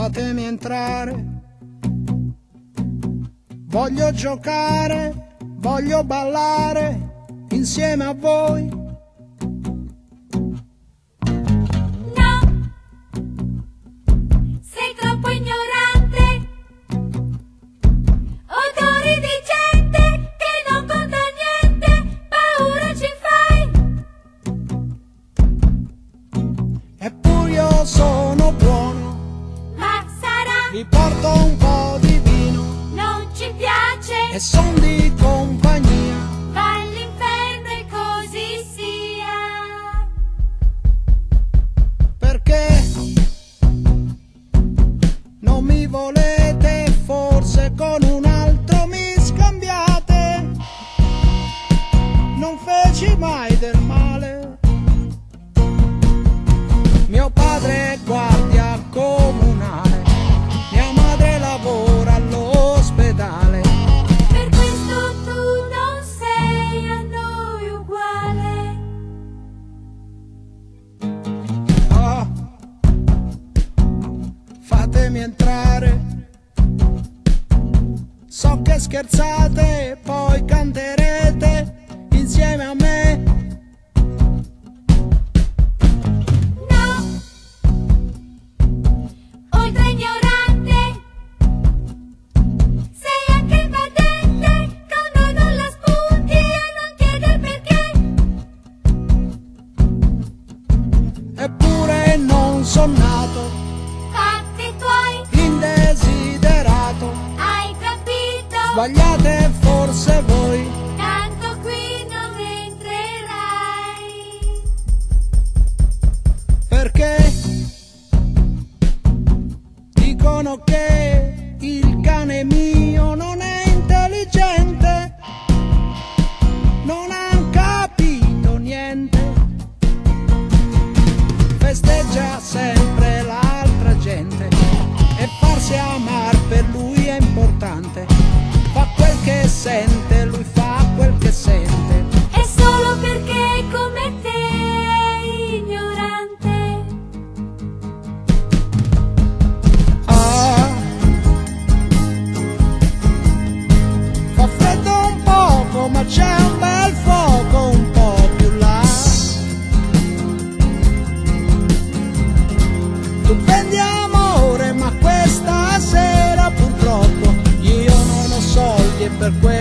fatemi entrare. Voglio giocare, voglio ballare insieme a voi. No, sei troppo ignorante. Odori di gente che non conta niente, paura ci fai. Eppure io sono buono, Ma sarà, vi porto un po' di vino non ci piace. e son di compagnia. Va all'inferno e così sia. Perché non mi volete, forse con un altro mi scambiate. Non feci mai del male. Mio padre è guardia comunale, mia madre lavora all'ospedale. Per questo tu non sei a noi uguale. Ah, fatemi entrare. So che scherzate, poi canterete insieme a me. No, oltre ignorante, sei anche invadente, con noi non la spunti e non chieder perché. Eppure non son nato Fatti tuoi, indesiderato. hai capito, Sbagliate forse voi. tanto qui non entrerai. Perché dicono che il cane mio non è intelligente, non han capito niente, festeggia sempre l'altra gente e farsi amar per lui è importante, fa quel che sente, lui fa quel che sente. È solo perché come te è ignorante. Ah, fa freddo un poco, ma c'è un bel fuoco un po' più là. Tu vendi amore, ma questa sera purtroppo io non ho soldi e per questo